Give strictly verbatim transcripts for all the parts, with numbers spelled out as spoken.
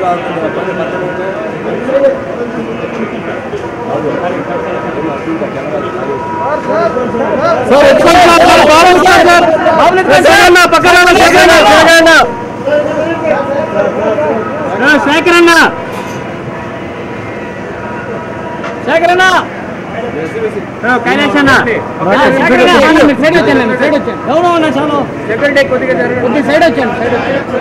శేఖరన్న శేఖరన్న కైలాష్ అన్న సైడ్ వచ్చాను సైడ్ వచ్చాను ఎవరో ఉన్నా చాలు సెక్యూరిటీ కొద్దిగా కొద్దిగా సైడ్ వచ్చాను సైడ్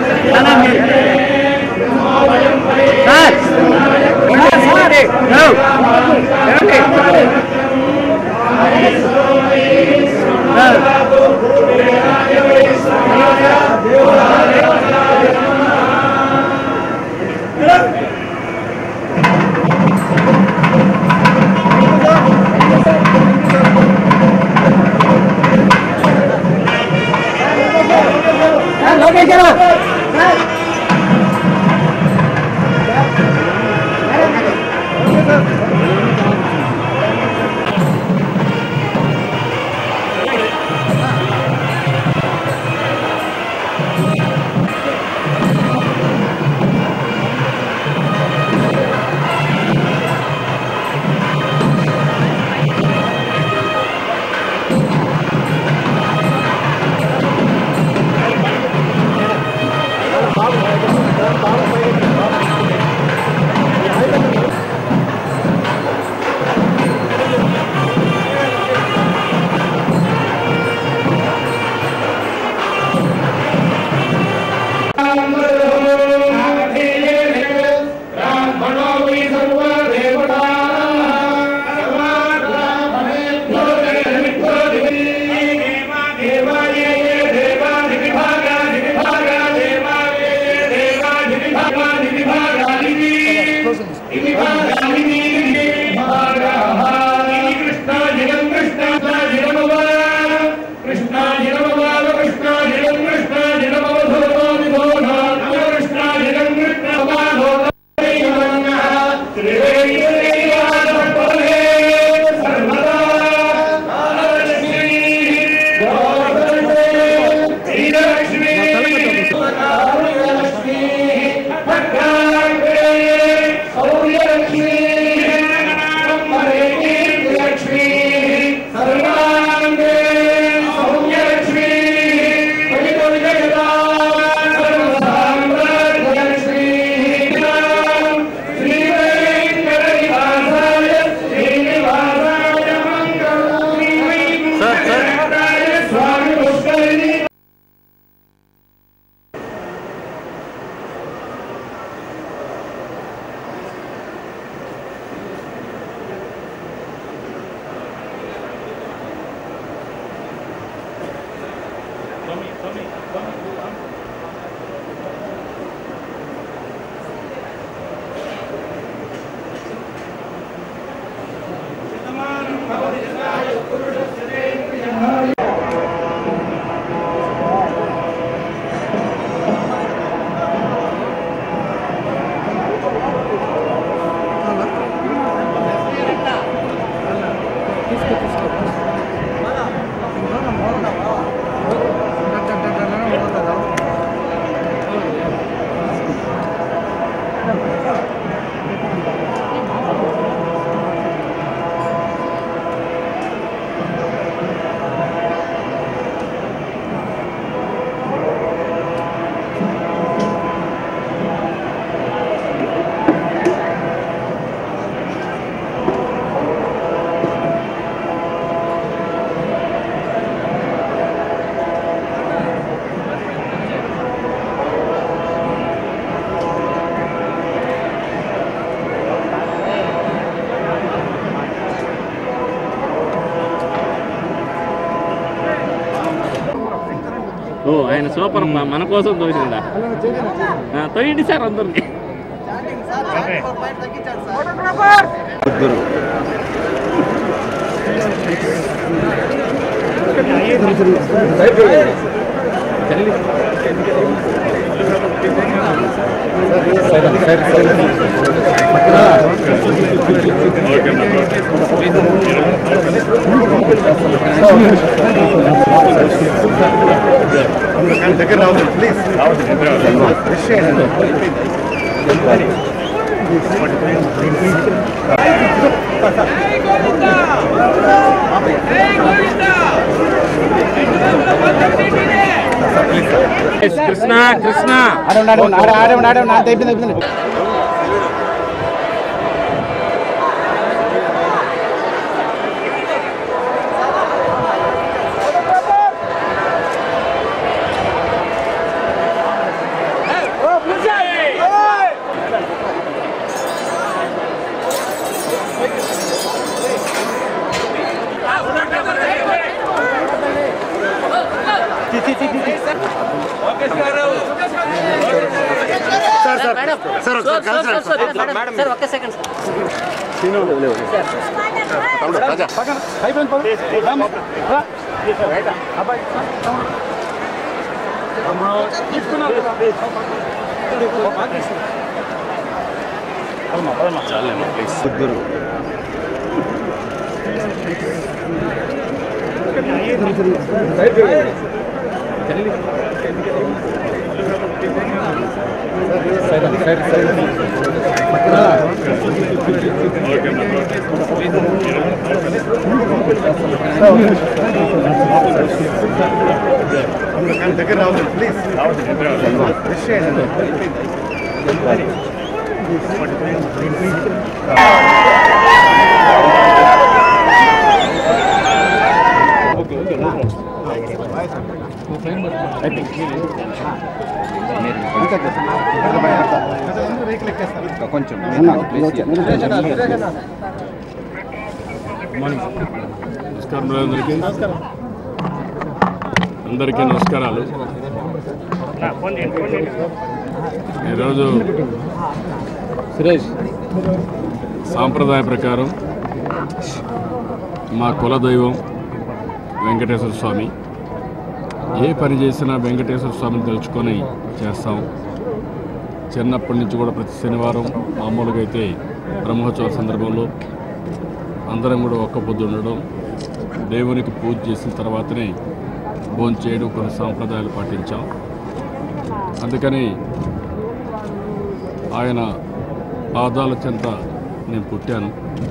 ఓ ఆయన సూపర్ మన కోసం తోసిందా తొయ్యండి సార్ అందరికి దగ్గర రావద్దు ప్లీజ్ కృష్ణ కృష్ణ సార్ ఒక్క సెకండ్ దగ్గర రావాలి ప్లీజ్ కొంచెం నమస్కారం అందరికీ అందరికీ నమస్కారాలు. ఈరోజు సురేష్ సాంప్రదాయ ప్రకారం మా కులదైవం వెంకటేశ్వర స్వామి, ఏ పని చేసినా వెంకటేశ్వర స్వామిని తలుచుకొని చేస్తాం. చిన్నప్పటి నుంచి కూడా ప్రతి శనివారం మామూలుగా అయితే బ్రహ్మోత్సవ సందర్భంలో అందరం కూడా ఒక్క పొద్దు ఉండడం, దేవునికి పూజ చేసిన తర్వాతనే భోజనం చేయడం కొన్ని సాంప్రదాయాలు పాటించాం. అందుకని ఆయన పాదాల చెంత నేను పుట్టాను.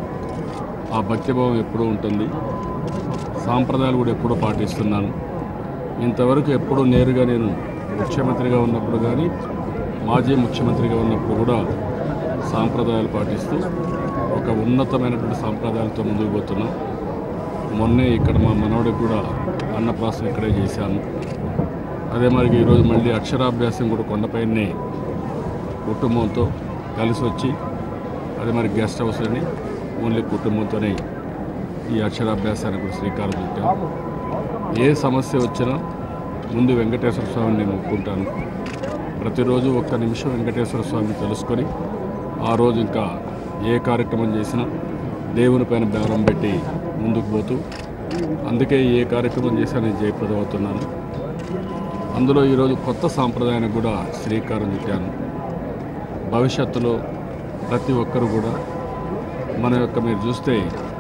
ఆ భక్తిభావం ఎప్పుడూ ఉంటుంది. సాంప్రదాయాలు కూడా ఎప్పుడూ పాటిస్తున్నాను. ఇంతవరకు ఎప్పుడూ నేరుగా నేను ముఖ్యమంత్రిగా ఉన్నప్పుడు కానీ మాజీ ముఖ్యమంత్రిగా ఉన్నప్పుడు కూడా సాంప్రదాయాలు పాటిస్తూ ఒక ఉన్నతమైనటువంటి సాంప్రదాయాలతో ముందుకు పోతున్నాం. మొన్నే ఇక్కడ మా మనవడికి కూడా అన్నప్రాసన ఇక్కడే చేశాను. అదే మరి ఈరోజు మళ్ళీ అక్షరాభ్యాసం కూడా కొండపైనే కుటుంబంతో కలిసి వచ్చి, అదే మరి గెస్ట్ హౌస్ అని ఓన్లీ కుటుంబంతోనే ఈ అక్షరాభ్యాసానికి కూడా శ్రీకారం చుట్టాం. ఏ సమస్య వచ్చినా ముందు వెంకటేశ్వర స్వామిని నేను ఒప్పుకుంటాను. ప్రతిరోజు ఒక్క నిమిషం వెంకటేశ్వర స్వామిని తెలుసుకొని ఆ రోజు ఇంకా ఏ కార్యక్రమం చేసినా దేవుని పైన బేరం పెట్టి ముందుకు పోతూ, అందుకే ఏ కార్యక్రమం చేసినా నేను జయప్రదం అవుతున్నాను. అందులో ఈరోజు కొత్త సాంప్రదాయానికి కూడా శ్రీకారం చుట్టాను. భవిష్యత్తులో ప్రతి ఒక్కరు కూడా మన యొక్క మీరు చూస్తే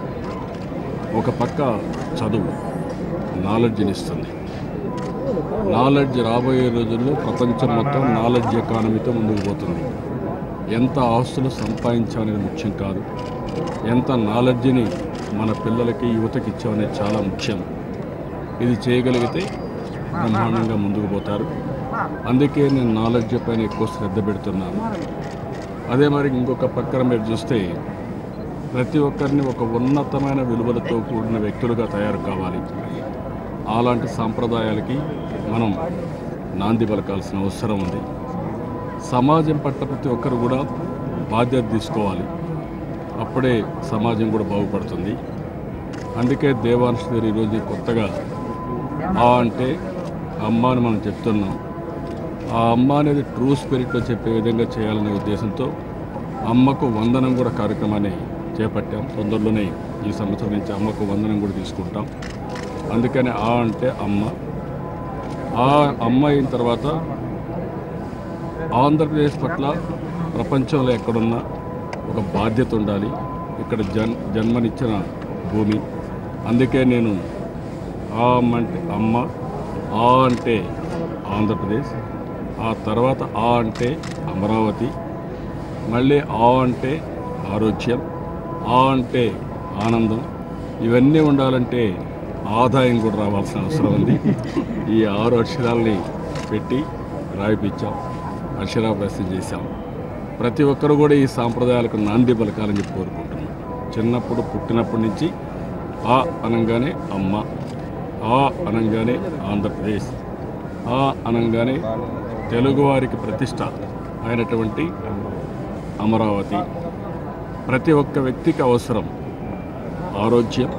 ఒక పక్క చదువు నాలెడ్జ్ని ఇస్తుంది. నాలెడ్జ్ రాబోయే రోజుల్లో ప్రపంచం మొత్తం నాలెడ్జ్ ఎకానమీతో ముందుకు పోతుంది. ఎంత ఆస్తులు సంపాదించామనేది ముఖ్యం కాదు, ఎంత నాలెడ్జ్ని మన పిల్లలకి యువతకి ఇచ్చామనేది చాలా ముఖ్యం. ఇది చేయగలిగితే బ్రహ్మాండంగా ముందుకు పోతారు. అందుకే నేను నాలెడ్జ్ పైన ఎక్కువ శ్రద్ధ పెడుతున్నాను. అదే మరి ఇంకొక పక్కన మీరు చూస్తే ప్రతి ఒక్కరిని ఒక ఉన్నతమైన విలువలతో కూడిన వ్యక్తులుగా తయారు కావాలి. అలాంటి సాంప్రదాయాలకి మనం నాంది పలకాల్సిన అవసరం ఉంది. సమాజం పట్ల ప్రతి ఒక్కరు కూడా బాధ్యత తీసుకోవాలి. అప్పుడే సమాజం కూడా బాగుపడుతుంది. అందుకే దేవాంశ్ గారు ఈరోజు కొత్తగా ఆ అంటే అమ్మ అని మనం చెప్తున్నాం. ఆ అమ్మ అనేది ట్రూ స్పిరిట్లో చెప్పే విధంగా చేయాలనే ఉద్దేశంతో అమ్మకు వందనం కూడా కార్యక్రమాన్ని చేపట్టాం. తొందరలోనే ఈ సంవత్సరం నుంచి అమ్మకు వందనం కూడా తీసుకుంటాం. అందుకని ఆ అంటే అమ్మ. ఆ అమ్మ అయిన తర్వాత ఆంధ్రప్రదేశ్ పట్ల ప్రపంచంలో ఎక్కడున్నా ఒక బాధ్యత ఉండాలి. ఇక్కడ జన్ జన్మనిచ్చిన భూమి. అందుకే నేను ఆ అమ్మ అంటే అమ్మ, ఆ అంటే ఆంధ్రప్రదేశ్, ఆ తర్వాత ఆ అంటే అమరావతి, మళ్ళీ ఆ అంటే ఆరోగ్యం, ఆ అంటే ఆనందం, ఇవన్నీ ఉండాలంటే ఆదాయం కూడా రావాల్సిన అవసరం ఉంది. ఈ ఆరు అక్షరాలని పెట్టి రాయిపించాం, అక్షరాభ్యాసం చేశాం. ప్రతి ఒక్కరు కూడా ఈ సాంప్రదాయాలకు నాంది పలకాలని చెప్పి కోరుకుంటున్నాం. చిన్నప్పుడు పుట్టినప్పటి నుంచి ఆ అనంగానే అమ్మ, ఆ అనంగానే ఆంధ్రప్రదేశ్, ఆ అనంగానే తెలుగువారికి ప్రతిష్ట అయినటువంటి అమరావతి. ప్రతి ఒక్క వ్యక్తికి అవసరం ఆరోగ్యం,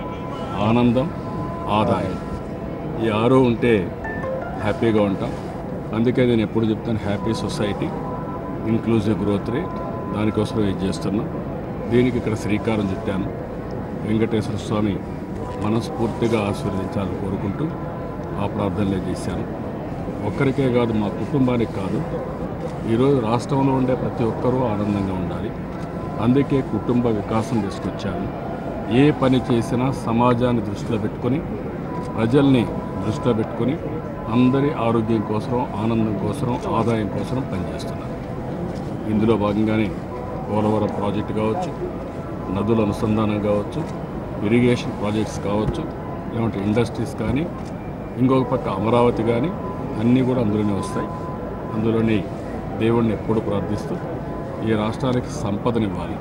ఆనందం, ఆదాయం. ఈ ఆరు ఉంటే హ్యాపీగా ఉంటాం. అందుకే నేను ఎప్పుడు చెప్తాను, happy society, inclusive growth rate, దానికోసం ఇది చేస్తున్నాం. దీనికి ఇక్కడ శ్రీకారం చుట్టాను. వెంకటేశ్వర స్వామి మనస్ఫూర్తిగా ఆశీర్వదించాలని కోరుకుంటూ ఆ ప్రార్థనలే చేశాను. ఒక్కరికే కాదు, మా కుటుంబానికి కాదు, ఈరోజు రాష్ట్రంలో ఉండే ప్రతి ఒక్కరూ ఆనందంగా ఉండాలి. అందుకే కుటుంబ వికాసం తీసుకొచ్చాను. ఏ పని చేసినా సమాజాన్ని దృష్టిలో పెట్టుకొని, ప్రజల్ని దృష్టిలో పెట్టుకొని, అందరి ఆరోగ్యం కోసం, ఆనందం కోసం, ఆదాయం కోసం పనిచేస్తున్నారు. ఇందులో భాగంగానే పోలవరం ప్రాజెక్టు కావచ్చు, నదుల అనుసంధానం కావచ్చు, ఇరిగేషన్ ప్రాజెక్ట్స్ కావచ్చు, లేదంటే ఇండస్ట్రీస్ కానీ, ఇంకొక పక్క అమరావతి కానీ, అన్నీ కూడా అందులోనే వస్తాయి. అందులోని దేవుణ్ణి ఎప్పుడు ప్రార్థిస్తూ ఈ రాష్ట్రానికి సంపదనివ్వాలి.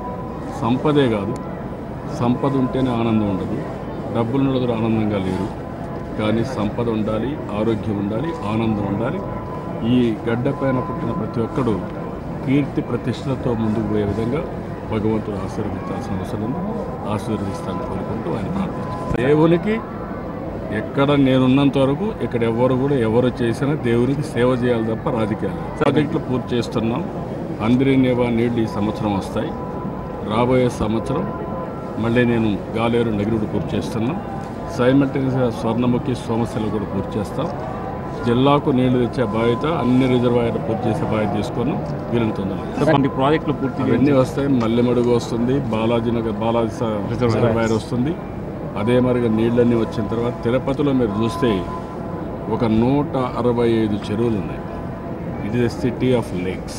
సంపదే కాదు, సంపద ఉంటేనే ఆనందం ఉండదు, డబ్బులు ఉండదు, ఆనందంగా లేరు. కానీ సంపద ఉండాలి, ఆరోగ్యం ఉండాలి, ఆనందం ఉండాలి. ఈ గడ్డ పైన పుట్టిన ప్రతి ఒక్కడు కీర్తి ప్రతిష్టలతో ముందుకు పోయే విధంగా భగవంతుడు ఆశీర్వదించాల్సిన అవసరం ఉంది. ఆశీర్వదిస్తానని కోరుకుంటూ ఆయన ప్రార్థించారు. దేవునికి ఎక్కడ నేనున్నంత వరకు ఇక్కడ ఎవరు కూడా ఎవరు చేసినా దేవునికి సేవ చేయాలి తప్ప రాజకీయాలు. ప్రాజెక్టులు పూర్తి చేస్తున్నాం. అందరి నేవా నీళ్ళు ఈ సంవత్సరం వస్తాయి. రాబోయే సంవత్సరం మళ్ళీ నేను గాలేరు నగిరుడు పూర్తి చేస్తున్నాం. సైమల్టేనియస్గా స్వర్ణముఖి సోమశిల కూడా పూర్తి చేస్తాం. జిల్లాకు నీళ్లు తెచ్చే బాధ్యత, అన్ని రిజర్వాయర్లు పూర్తి చేసే బాధ్యత తీసుకున్నాం. వీళ్ళని తొందరగా ప్రాజెక్టులు పూర్తి ఇవన్నీ వస్తాయి. మల్లెమడుగు వస్తుంది, బాలాజీ నగర్ బాలాజీ రిజర్వాయర్ వస్తుంది. అదే మరిగా నీళ్ళన్నీ వచ్చిన తర్వాత తిరుపతిలో మీరు చూస్తే ఒక నూట అరవై ఐదు చెరువులు ఉన్నాయి. It is city of lakes.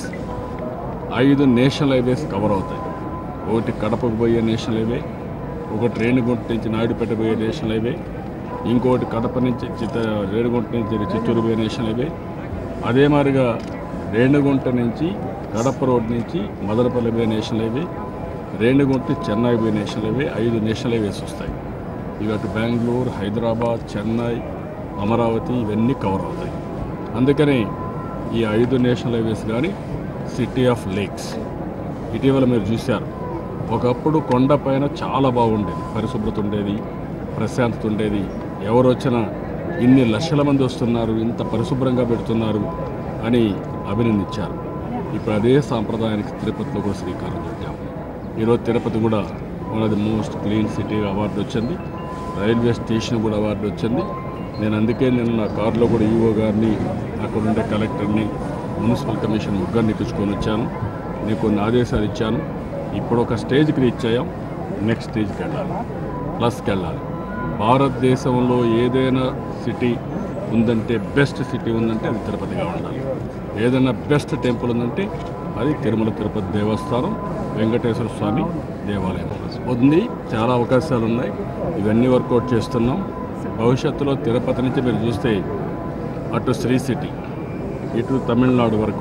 ఐదు నేషనల్ హైవేస్ కవర్ అవుతాయి. ఒకటి కడపకు పోయే నేషనల్ హైవే, ఒకటి రేణిగుంట నుంచి నాయుడుపేట పోయే నేషనల్ హైవే, ఇంకోటి కడప నుంచి చిత్త రేణిగుంట నుంచి చిత్తూరు పోయే నేషనల్ హైవే, అదే మాదిరిగా రేణిగుంట నుంచి కడప రోడ్ నుంచి మదనపల్లి పోయే నేషనల్ హైవే, రేణిగుంట చెన్నై పోయే నేషనల్ హైవే. ఐదు నేషనల్ హైవేస్ వస్తాయి. ఇవి అటు బెంగళూరు, హైదరాబాద్, చెన్నై, అమరావతి ఇవన్నీ కవర్ అవుతాయి. అందుకని ఈ ఐదు నేషనల్ హైవేస్ కానీ సిటీ ఆఫ్ లేక్స్. ఇటీవల మీరు చూశారు, ఒకప్పుడు కొండ పైన చాలా బాగుండేది, పరిశుభ్రత ఉండేది, ప్రశాంతత ఉండేది. ఎవరు వచ్చినా ఇన్ని లక్షల మంది వస్తున్నారు, ఇంత పరిశుభ్రంగా పెడుతున్నారు అని అభినందించారు. ఇప్పుడు అదే సాంప్రదాయానికి తిరుపతిలో కూడా శ్రీకారం చుట్టాము. ఈరోజు తిరుపతి కూడా one of the most clean city award వచ్చింది. రైల్వే స్టేషన్ కూడా అవార్డు వచ్చింది. నేను అందుకే నేను నా కారులో కూడా ఈఓ గారిని, అక్కడ ఉండే కలెక్టర్ని, మున్సిపల్ కమిషన్ ముగ్గురిని ఎక్కించుకొని వచ్చాను. నేను కొన్ని ఆదేశాలు ఇచ్చాను. ఇప్పుడు ఒక స్టేజ్కి రీచ్ అయ్యాం, నెక్స్ట్ స్టేజ్కి వెళ్ళాలి, ప్లస్కి వెళ్ళాలి. భారతదేశంలో ఏదైనా సిటీ ఉందంటే, బెస్ట్ సిటీ ఉందంటే అది తిరుపతిగా ఉండాలి. ఏదైనా బెస్ట్ టెంపుల్ ఉందంటే అది తిరుమల తిరుపతి దేవస్థానం, వెంకటేశ్వర స్వామి దేవాలయం ఉంది. చాలా అవకాశాలు ఉన్నాయి. ఇవన్నీ వర్కౌట్ చేస్తున్నాం. భవిష్యత్తులో తిరుపతి నుంచి మీరు చూస్తే అటు శ్రీ సిటీ, ఇటు తమిళనాడు వరకు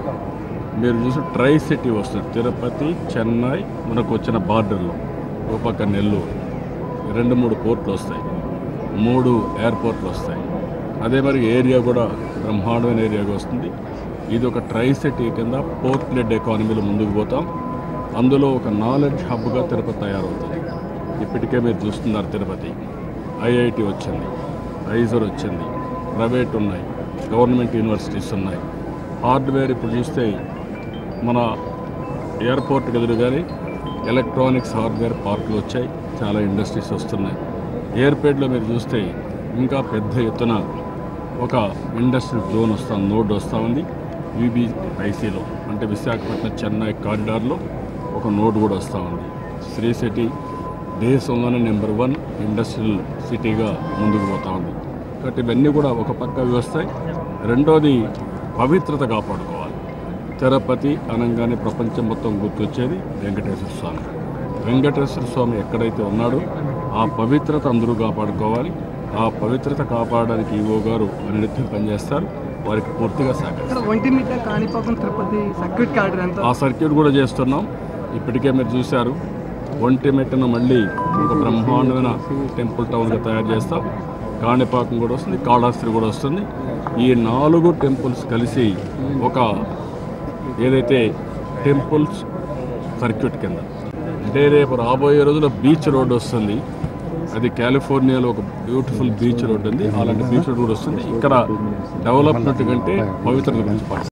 మీరు చూసి ట్రై సిటీ వస్తుంది. తిరుపతి, చెన్నై, మనకు వచ్చిన బార్డర్లో ఒక పక్క నెల్లూరు, రెండు మూడు పోర్ట్లు వస్తాయి, మూడు ఎయిర్పోర్ట్లు వస్తాయి. అదే మరి ఏరియా కూడా బ్రహ్మాండమైన ఏరియాగా వస్తుంది. ఇది ఒక ట్రై సిటీ కింద పోర్ట్ లెడ్ ఎకానమీలో ముందుకు పోతాం. అందులో ఒక నాలెడ్జ్ హబ్గా తిరుపతి తయారవుతుంది. ఇప్పటికే మీరు చూస్తున్నారు, తిరుపతి ఐఐటి వచ్చింది, ఐజర్ వచ్చింది, ప్రైవేట్ ఉన్నాయి, గవర్నమెంట్ యూనివర్సిటీస్ ఉన్నాయి. హార్డ్వేర్ ఇప్పుడు చూస్తే మన ఎయిర్పోర్ట్కి ఎదురు కానీ ఎలక్ట్రానిక్స్ హార్డ్వేర్ పార్కులు వచ్చాయి, చాలా ఇండస్ట్రీస్ వస్తున్నాయి. ఎయిర్పోర్ట్లో మీరు చూస్తే ఇంకా పెద్ద ఎత్తున ఒక ఇండస్ట్రియల్ జోన్ వస్తూ నోడ్ వస్తూ ఉంది. యూబీఐసీలో అంటే విశాఖపట్నం చెన్నై కారిడార్లో ఒక నోడ్ కూడా వస్తూ ఉంది. శ్రీ సిటీ దేశంలోనే నెంబర్ వన్ ఇండస్ట్రియల్ సిటీగా ముందుకు పోతూ ఉంది. కాబట్టి ఇవన్నీ కూడా ఒక పక్క వస్తాయి. రెండోది పవిత్రత కాపాడుకోవాలి. తిరుపతి అనగానే ప్రపంచం మొత్తం గుర్తొచ్చేది వెంకటేశ్వర స్వామి. వెంకటేశ్వర స్వామి ఎక్కడైతే ఉన్నాడో ఆ పవిత్రత అందరూ కాపాడుకోవాలి. ఆ పవిత్రత కాపాడడానికి ఈవో గారు అనిత్యం పనిచేస్తారు. వారికి పూర్తిగా సహకరిస్తారు. ఒంటిమిట్ట కాణిపాకం తిరుపతి సర్క్యూట్ కార్డర్ ఎంత ఆ సర్క్యూట్ కూడా చేస్తున్నాం. ఇప్పటికే మీరు చూశారు, ఒంటిమిట్టను మళ్ళీ ఒక బ్రహ్మాండమైన టెంపుల్ టౌన్గా తయారు చేస్తాం. కాణిపాకం కూడా వస్తుంది, కాళహస్తి కూడా వస్తుంది. ఈ నాలుగు టెంపుల్స్ కలిసి ఒక ఏదైతే టెంపుల్స్ సర్క్యూట్ కింద అంటే రేపు రాబోయే రోజుల్లో బీచ్ రోడ్ వస్తుంది. అది కాలిఫోర్నియాలో ఒక బ్యూటిఫుల్ బీచ్ రోడ్ ఉంది. అలాంటి బీచ్ రోడ్ కూడా వస్తుంది. ఇక్కడ డెవలప్మెంట్ కంటే పవిత్రత గురించి